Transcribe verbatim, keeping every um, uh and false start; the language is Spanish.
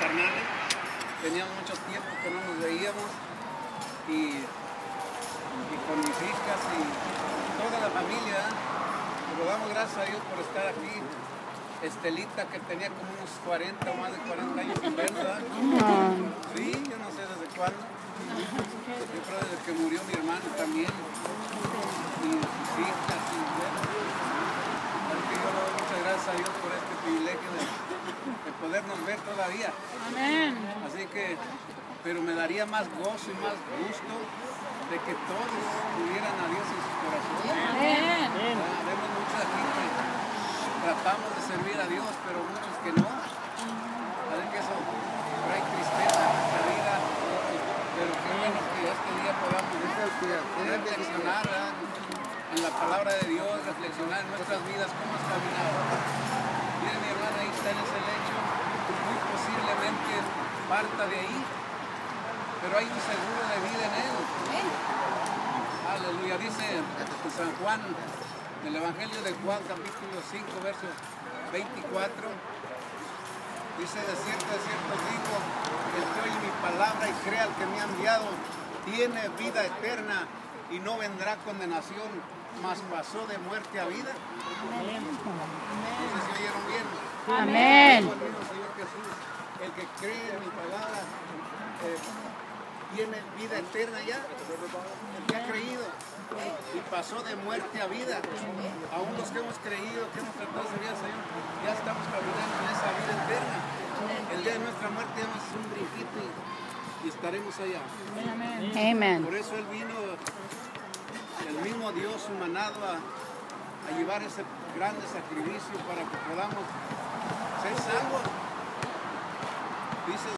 carnales. Teníamos mucho tiempo que no nos veíamos y, y con mis hijas y toda la familia. Pero damos gracias a Dios por estar aquí. Estelita, que tenía como unos cuarenta o más de cuarenta años sin verla. Sí, yo no sé desde cuándo. Yo creo desde que murió mi hermano también. Y sus hijas, y bueno. Así que yo le doy muchas gracias a Dios por este privilegio de, de podernos ver todavía. Amén. Así que, pero me daría más gozo y más gusto de que todos tuvieran a Dios en sus corazones. Amén. Vemos mucha gente. Tratamos de servir a Dios, pero muchos que no. Saben que eso trae tristeza a nuestra vida, pero qué bueno que este día podamos reflexionar, ¿verdad?, en la palabra de Dios, reflexionar en nuestras vidas, cómo has caminado. Miren, mi hermana ahí está en ese lecho, muy posiblemente parta de ahí, pero hay un seguro de vida en él. Aleluya, dice San Juan, en el Evangelio de Juan, capítulo cinco, verso veinticuatro, dice: de cierto, de cierto digo, el que oye mi palabra y crea al que me ha enviado, tiene vida eterna y no vendrá condenación, mas pasó de muerte a vida. Amén. No sé si oyeron bien. Amén. El mismo Señor Jesús, el que cree en mi palabra, eh, tiene vida eterna ya, el que ha creído. Y pasó de muerte a vida. Aún los que hemos creído, que hemos tratado de servir al Señor, ya estamos caminando en esa vida eterna. El día de nuestra muerte ya es un brinquito y, y estaremos allá. Amén. Por eso Él vino, el mismo Dios humanado, a, a llevar ese grande sacrificio para que podamos ser salvos. Dice